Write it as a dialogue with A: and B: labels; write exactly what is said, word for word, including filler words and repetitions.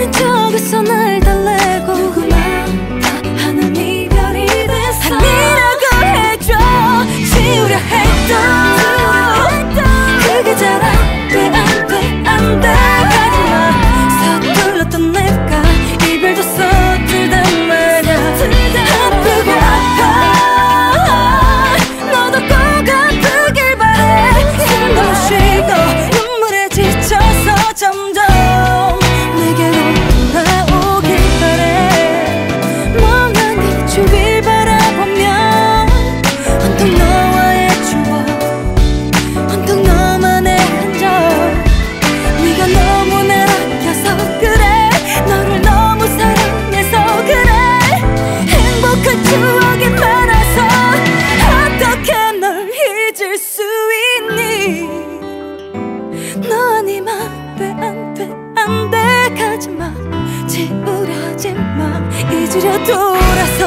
A: 아닌 척에서 날 달래고 누구만 다 하는 이별이 됐어. 아니라고 해줘. 지우려 해도 그게 잘 안 돼 안 돼 안 돼. 하지마. 서툴렀던 내가 이별도 서툴단 말야. 아프고 아파. 너도 꼭 아프길 바래. 숨도 쉬고 눈물에 지쳐서 점점 내게로 돌아오길 바래. 멍한 네 주위를 바라보면 온통 너와의 추억, 온통 너만의 흔적. 네가 너무 날 아껴서 그래. 너를 너무 사랑해서 그래. 행복한 추억이 많아서 어떻게 널 잊을 수 있니. 너 아니면 안돼 안돼 안돼. 가지마. 지우려 하지마. 잊으려 돌아서